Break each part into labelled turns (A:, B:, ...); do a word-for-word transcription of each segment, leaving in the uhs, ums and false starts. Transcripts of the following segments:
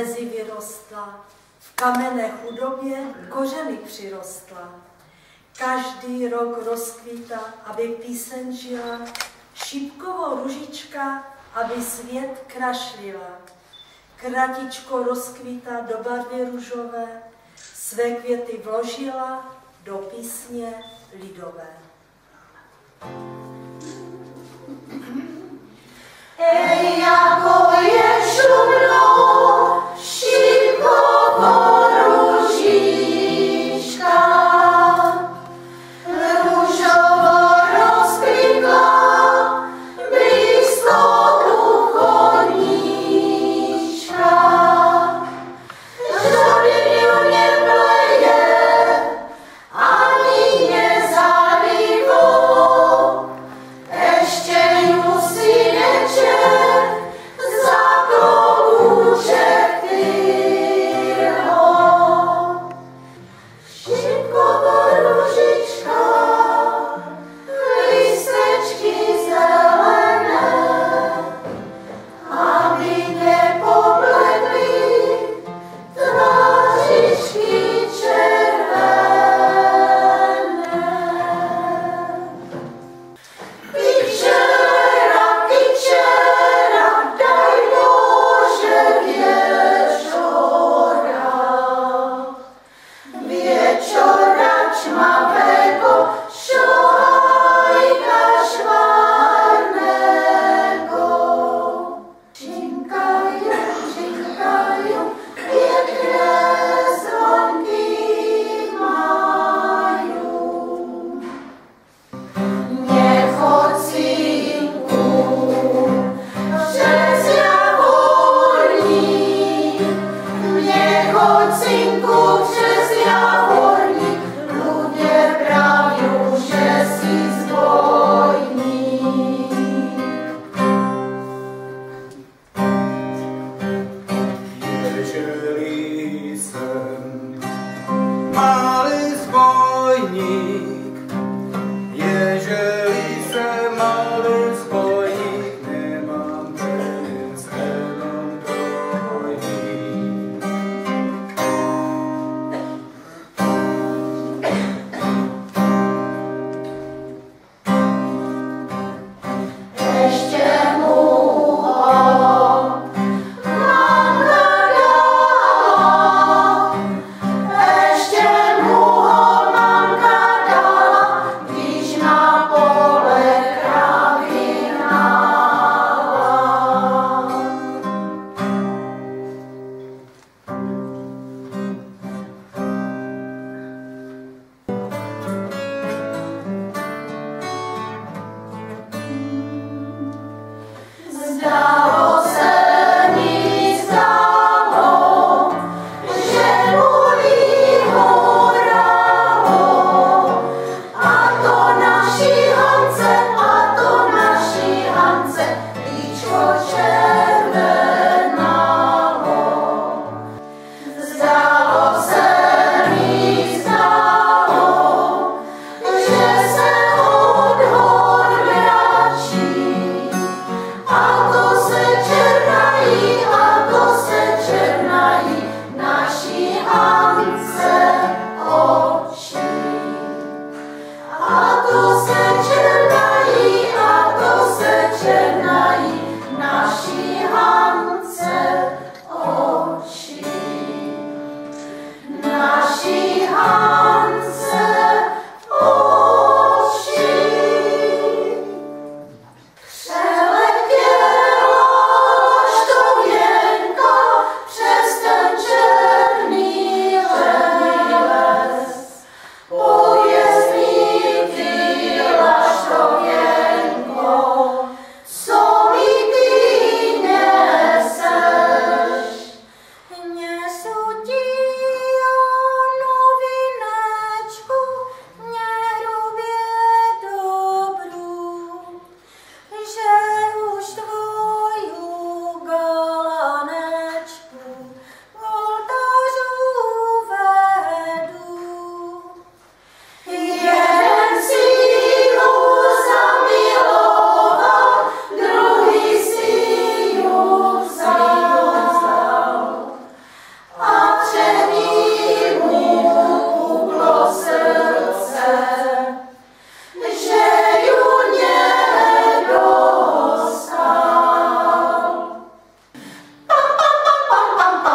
A: mezi vyrostla, v kamenné chudobě kořeny přirostla. Každý rok rozkvítá, aby píseň žila, šípkovou ružička, aby svět krašlila. Kratičko rozkvítá do barvy růžové, své květy vložila do písně lidové.
B: Ej, jako je šumno, šípkovou ružička, růžovo rozkvítla blízko kuchovníčka. Žověňu nepleje, ani nezalivou, ještě musí nečer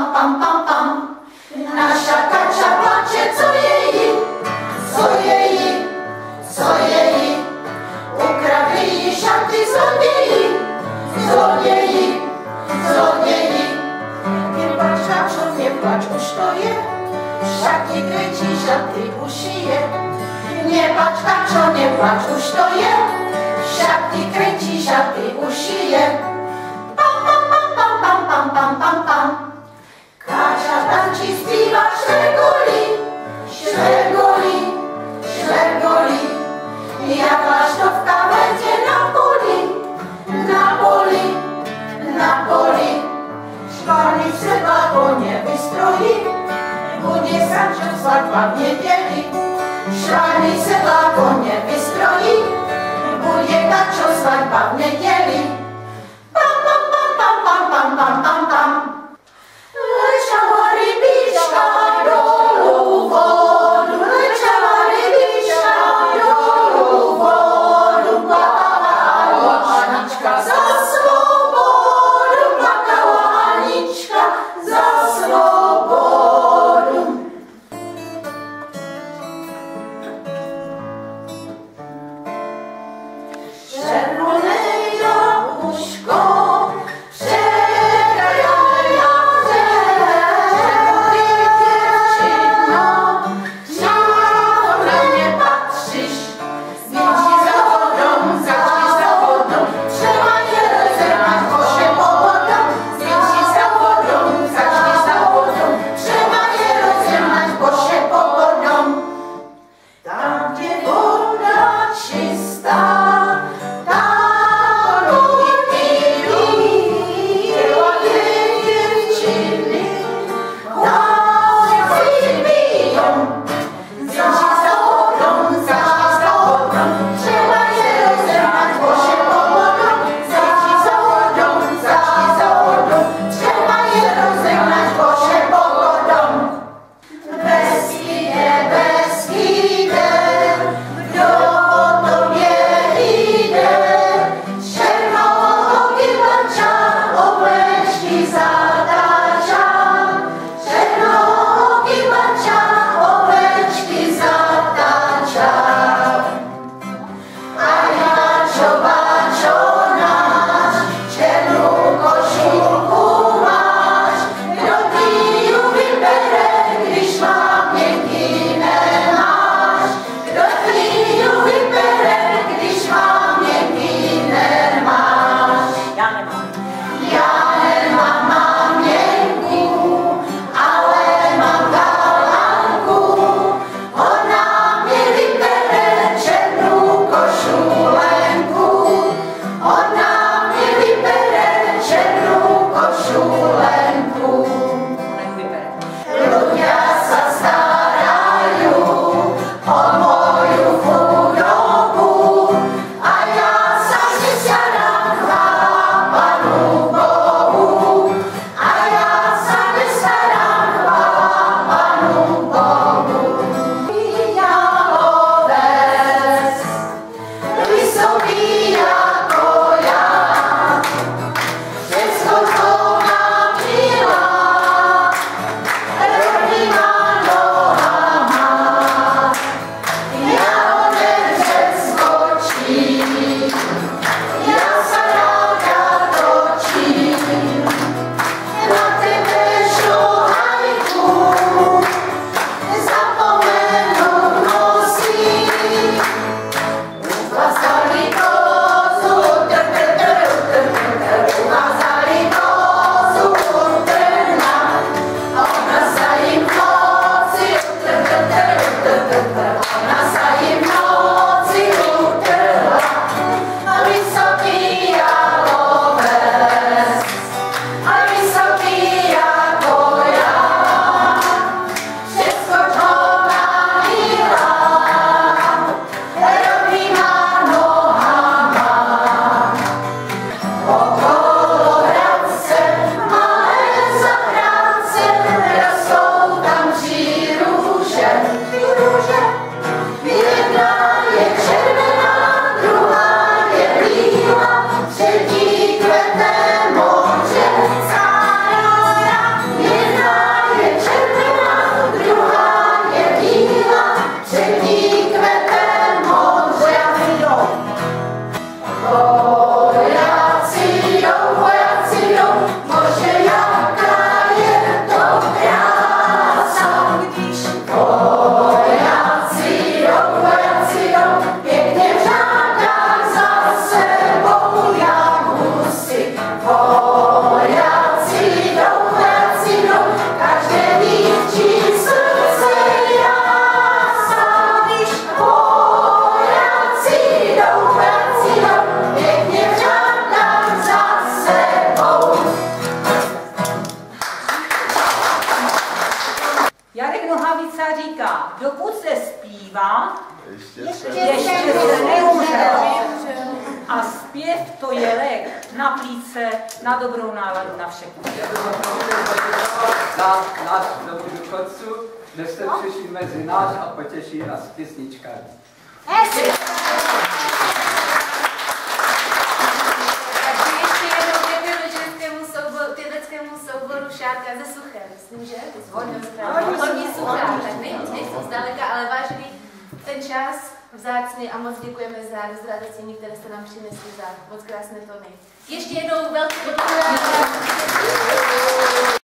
B: pam, pam, pam, pam. Naša kača plače, co je jí, co je jí, co je jí. Ukradli jí šaty zloději, zloději, zloději. Neplač, kačo, neplač, už to je, však ti krečí šaty ušije. Neplač, kačo, neplač, už to je, však ti krečí šaty ušije. Pam, pam, pam, pam, pam, pam, pam, pam, pam. Káča tančí, zpívá švergoli, švergoli, švergoli. Jak laštovka v létě na poli, na poli, na poli. Škvarnice koně vystrojí, bude Sančo svatba v neděli. Škvarnice koně vystrojí, bude Kačo svatba v neděli. Pam, pam, pam, pam, pam, pam, pam, pam, pam. Lečava rybička dolů vodu, lečava rybička dolů vodu, plakala Anička za svobodu, plakala Anička za svobodu. Červené jablůško,
C: Matrica říká, dokud se zpívá,
D: Ještě
B: Ještě
D: se...
C: ještě se neumřel. A zpěv to je lék na plíce, na dobrou náladu, na všechno.
E: Na náš dobu důchodců, že jste přišli mezi nás a potěší nás písničkami.
F: Takže ještě jednou děkujeme ženskému souboru, pěveckému souboru Šárka ze Suché, myslím, že? Z Vodního zprávy. Vodní Suchá, tak nejsou zdaleka, ale vážený ten čas vzácný a moc děkujeme za rozradocení, které jste nám přinesli za moc krásné tóny. Ještě jednou velký děkujeme.